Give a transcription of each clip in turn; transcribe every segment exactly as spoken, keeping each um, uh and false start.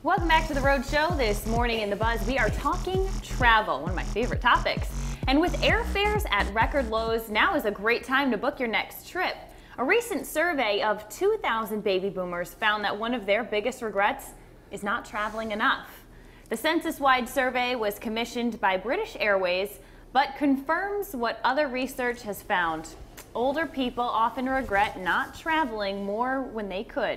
Welcome back to the Rhode Show. This morning in the Buzz, we are talking travel, one of my favorite topics. And with airfares at record lows, now is a great time to book your next trip. A recent survey of two thousand baby boomers found that one of their biggest regrets is not traveling enough. The census-wide survey was commissioned by British Airways, but confirms what other research has found. Older people often regret not traveling more when they could.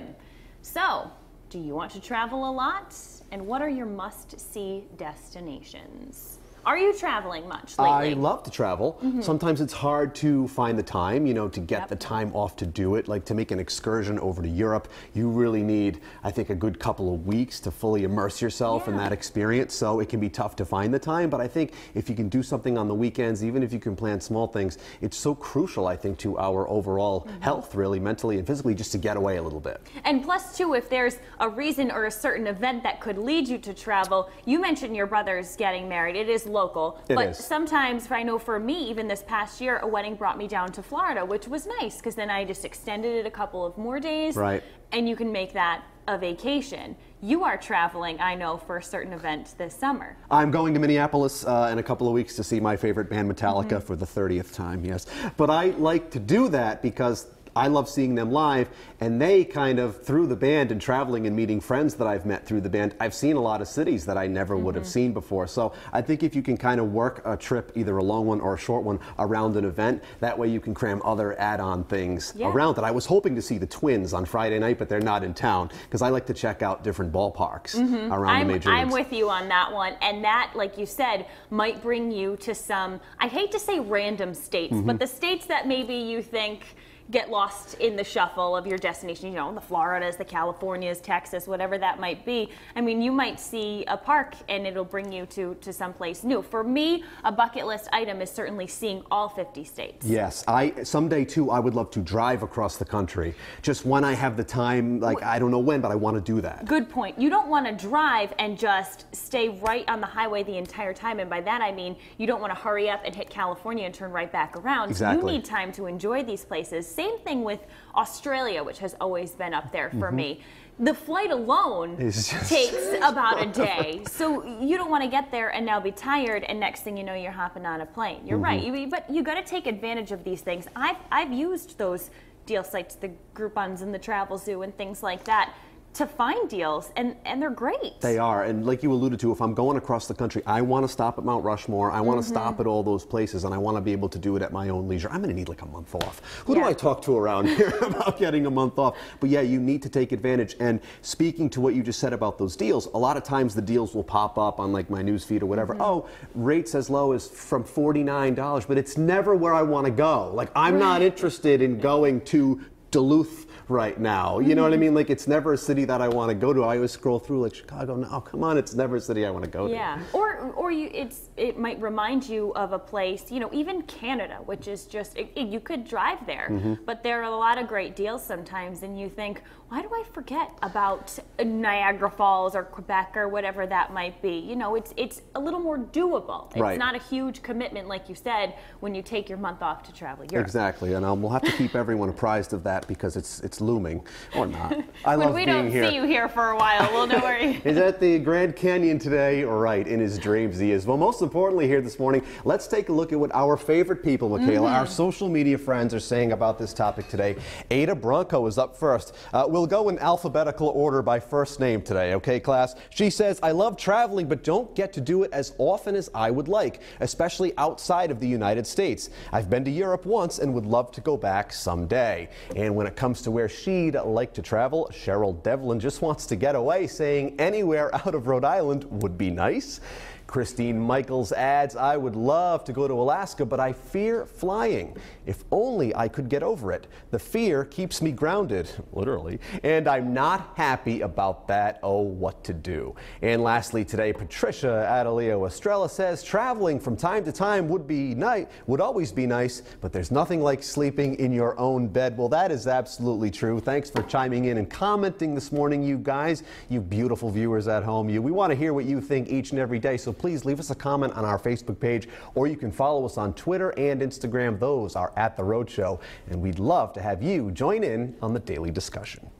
So, do you want to travel a lot? And what are your must-see destinations? Are you traveling much lately? I love to travel. Mm-hmm. Sometimes it's hard to find the time, you know, to get yep. the time off to do it. Like to make an excursion over to Europe, you really need, I think, a good couple of weeks to fully immerse yourself yeah. in that experience. So it can be tough to find the time. But I think if you can do something on the weekends, even if you can plan small things, it's so crucial, I think, to our overall mm-hmm. health, really, mentally and physically, just to get away a little bit. And plus, too, if there's a reason or a certain event that could lead you to travel, you mentioned your brother's getting married. It is local, it but is. Sometimes I know for me, even this past year, a wedding brought me down to Florida, which was nice because then I just extended it a couple of more days, right? And you can make that a vacation. You are traveling, I know, for a certain event this summer. I'm going to Minneapolis uh, in a couple of weeks to see my favorite band, Metallica, mm-hmm. for the thirtieth time. Yes, but I like to do that because I love seeing them live, and they kind of, through the band and traveling and meeting friends that I've met through the band, I've seen a lot of cities that I never mm-hmm. would have seen before. So I think if you can kind of work a trip, either a long one or a short one, around an event, that way you can cram other add-on things yeah. around it. I was hoping to see the Twins on Friday night, but they're not in town, because I like to check out different ballparks mm-hmm. around I'm, the major I'm leagues. with you on that one, and that, like you said, might bring you to some, I hate to say random states, mm-hmm. but the states that maybe you think get lost in the shuffle of your destination, you know, the Floridas, the Californias, Texas, whatever that might be. I mean, you might see a park and it'll bring you to, to someplace new. For me, a bucket list item is certainly seeing all fifty states. Yes, I someday too, I would love to drive across the country. Just when I have the time, like I don't know when, but I want to do that. Good point. You don't want to drive and just stay right on the highway the entire time. And by that I mean, you don't want to hurry up and hit California and turn right back around. Exactly. You need time to enjoy these places. Same thing with Australia, which has always been up there for mm-hmm. me. The flight alone just... takes about a day. So you don't want to get there and now be tired, and next thing you know, you're hopping on a plane. You're mm-hmm. right, you, but you got to take advantage of these things. I've, I've used those deal sites, the Groupons and the Travel Zoo and things like that, to find deals, and, and they're great. They are, and like you alluded to, if I'm going across the country, I want to stop at Mount Rushmore, I want to mm-hmm. stop at all those places, and I want to be able to do it at my own leisure. I'm going to need like a month off. Who yeah. do I talk to around here about getting a month off? But yeah, you need to take advantage, and speaking to what you just said about those deals, a lot of times the deals will pop up on like my news feed or whatever. Mm-hmm. Oh, rates as low as from forty-nine dollars, but it's never where I want to go. Like I'm right. not interested in going to Duluth right now. You know what I mean? Like it's never a city that I want to go to. I always scroll through like Chicago. No, come on, it's never a city I want to go to. Yeah. Or or you it's it might remind you of a place, you know, even Canada, which is just it, it, you could drive there, mm-hmm. but there are a lot of great deals sometimes, and you think, why do I forget about Niagara Falls or Quebec or whatever that might be? You know, it's it's a little more doable. It's right. not a huge commitment, like you said, when you take your month off to travel Europe. Exactly, and um, we'll have to keep everyone apprised of that because it's it's looming, or not. I love we being don't here. see you here for a while, well, don't worry. Is at the Grand Canyon today? Right, in his dreams he is. Well, most importantly here this morning, let's take a look at what our favorite people, Michaela, mm-hmm. our social media friends are saying about this topic today. Ada Bronco is up first. Uh, we'll go in alphabetical order by first name today, okay, class? She says, I love traveling, but don't get to do it as often as I would like, especially outside of the United States. I've been to Europe once and would love to go back someday. And when it comes to where she'd like to travel, Cheryl Devlin just wants to get away, saying anywhere out of Rhode Island would be nice. Christine Michaels adds, I would love to go to Alaska, but I fear flying. If only I could get over it. The fear keeps me grounded, literally, and I'm not happy about that. Oh, what to do? And lastly today, Patricia Adelio Estrella says traveling from time to time would be nice, would always be nice, but there's nothing like sleeping in your own bed. Well, that is absolutely true. Thanks for chiming in and commenting this morning, you guys, you beautiful viewers at home. You, we want to hear what you think each and every day, so please leave us a comment on our Facebook page, or you can follow us on Twitter and Instagram. Those are at The Rhode Show, and we'd love to have you join in on the daily discussion.